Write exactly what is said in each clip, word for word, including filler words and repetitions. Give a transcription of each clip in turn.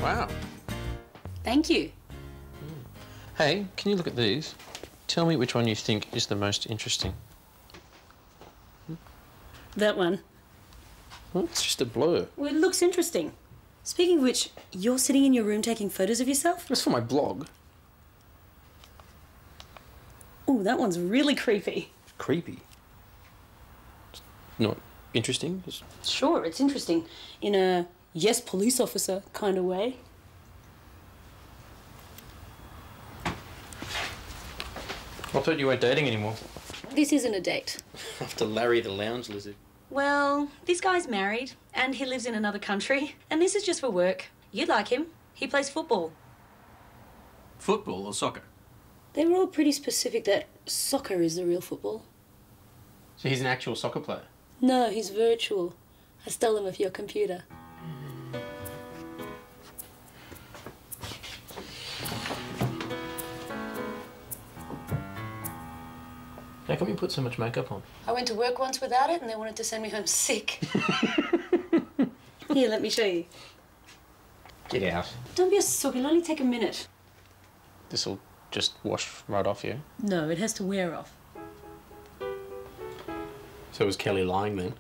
Wow. Thank you. Mm. Hey, can you look at these? Tell me which one you think is the most interesting. That one. Well, it's just a blur. Well, it looks interesting. Speaking of which, you're sitting in your room taking photos of yourself? It's for my blog. Oh, that one's really creepy. Creepy? It's not interesting? It's... Sure, it's interesting. In a yes, police officer kind of way. I thought you weren't dating anymore. This isn't a date. After Larry the lounge lizard. Well, this guy's married, and he lives in another country, and this is just for work. You'd like him. He plays football. Football or soccer? They were all pretty specific that soccer is the real football. So he's an actual soccer player? No, he's virtual. I stole him off your computer. How come you put so much makeup on? I went to work once without it and they wanted to send me home sick. Here, let me show you. Get out. Don't be a sook, it'll only take a minute. This'll just wash right off you? No, it has to wear off. So was Kelly lying then?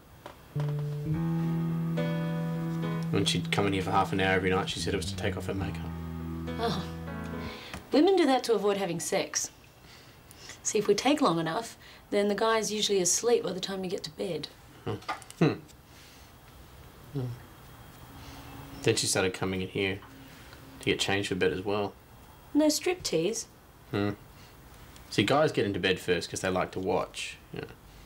When she'd come in here for half an hour every night, she said it was to take off her makeup. Oh. Women do that to avoid having sex. See, if we take long enough, then the guy's usually asleep by the time you get to bed. Oh. Hmm. Hmm. Then she started coming in here to get changed for bed as well. No striptease. Hmm. See, guys get into bed first because they like to watch. Yeah.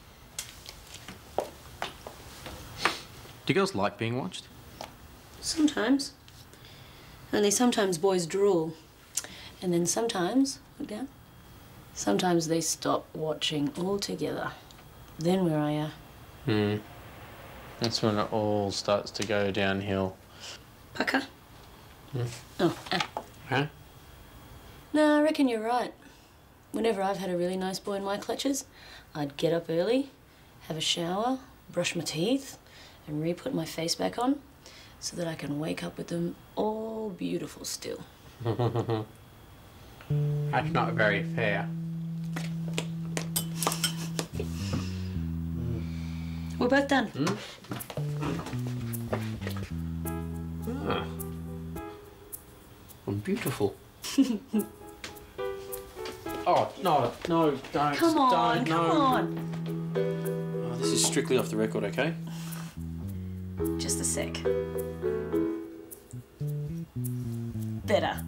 Do girls like being watched? Sometimes. Only sometimes boys drool. And then sometimes, look down, sometimes they stop watching altogether. Then where are you? Hmm. That's when it all starts to go downhill. Pucker? Hmm. Oh, ah. Huh? No, I reckon you're right. Whenever I've had a really nice boy in my clutches, I'd get up early, have a shower, brush my teeth, and re-put my face back on so that I can wake up with them all beautiful still. That's not very fair. We're both done. Hmm? Ah. I'm beautiful. Oh, no, no, don't. Come on, don't, come no. on. Oh, this is strictly off the record, okay? Just a sec. Better.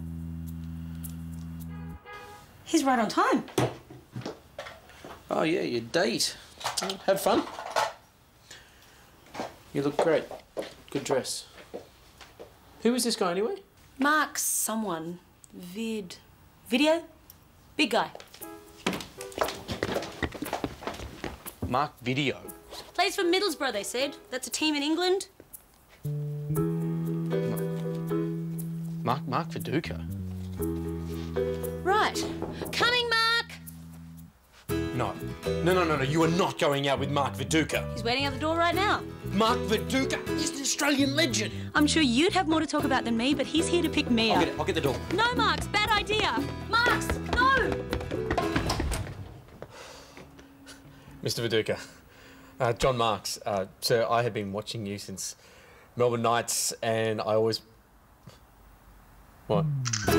He's right on time. Oh, yeah, your date. Have fun. You look great. Good dress. Who is this guy anyway? Mark someone. Vid. Video? Big guy. Mark Video. Plays for Middlesbrough, they said. That's a team in England. Mark, Mark Viduka. Right. Coming, Mark! No. No, no, no, no. You are not going out with Mark Viduka. He's waiting out the door right now. Mark Viduka is an Australian legend. I'm sure you'd have more to talk about than me, but he's here to pick me I'll up. get it. I'll get the door. No, Marks, bad idea. Marks, no! Mister Viduka. Uh, John Marks. Uh, sir, I have been watching you since Melbourne Nights, and I always... What?